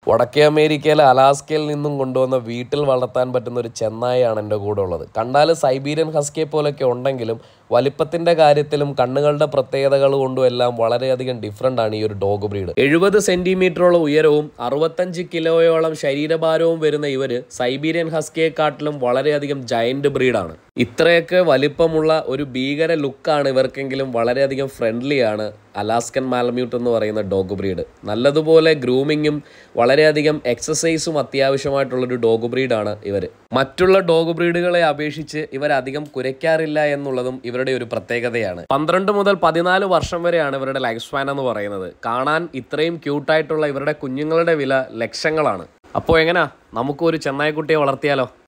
വടക്കേ അമേരിക്കയിലെ അലാസ്കയിൽ നിന്നും കൊണ്ടുവന്ന വീട്ടിൽ വളർത്താൻ പറ്റുന്ന ഒരു ചെന്നായയാണ് എൻ്റെ കൂടെ ഉള്ളത്. കണ്ടാൽ സൈബീരിയൻ ഹസ്കിയെ പോലൊക്കെ ഉണ്ടെങ്കിലും വലിപ്പത്തിൻ്റെ കാര്യത്തിലും കണ്ണുകളുടെ പ്രത്യേകതകൾ കൊണ്ടും എല്ലാം വളരെയധികം ഡിഫറൻ്റ് ആണ് ഈ ഒരു ഡോഗ് ബ്രീഡ്. 70 സെൻറ്റിമീറ്ററോളം ഉയരവും 65 കിലോയോളം ശരീരഭാരവും വരുന്ന ഇവർ സൈബീരിയൻ ഹസ്കിയെക്കാട്ടിലും വളരെയധികം ജയൻറ്റ് ബ്രീഡാണ്. ഇത്രയൊക്കെ വലിപ്പമുള്ള ഒരു ഭീകര ലുക്കാണ് ഇവർക്കെങ്കിലും വളരെയധികം ഫ്രണ്ട്ലിയാണ് അലാസ്കൻ മാലമ്യൂട്ട് എന്ന് പറയുന്ന ഡോഗ് ബ്രീഡ്. നല്ലതുപോലെ ഗ്രൂമിങ്ങും വളരെയധികം എക്സസൈസും അത്യാവശ്യമായിട്ടുള്ളൊരു ഡോഗ് ബ്രീഡാണ് ഇവർ. മറ്റുള്ള ഡോഗ് ബ്രീഡുകളെ അപേക്ഷിച്ച് ഇവരധികം കുരയ്ക്കാറില്ല എന്നുള്ളതും ഇവരുടെ ഒരു പ്രത്യേകതയാണ്. 12 മുതൽ 14 വർഷം വരെയാണ് ഇവരുടെ ലൈഫ് സ്പാൻ എന്ന് പറയുന്നത്. കാണാൻ ഇത്രയും ക്യൂട്ടായിട്ടുള്ള ഇവരുടെ കുഞ്ഞുങ്ങളുടെ വില ലക്ഷങ്ങളാണ്. അപ്പോൾ എങ്ങനെയാ നമുക്കൊരു ചെന്നായ്ക്കുട്ടിയെ വളർത്തിയാലോ?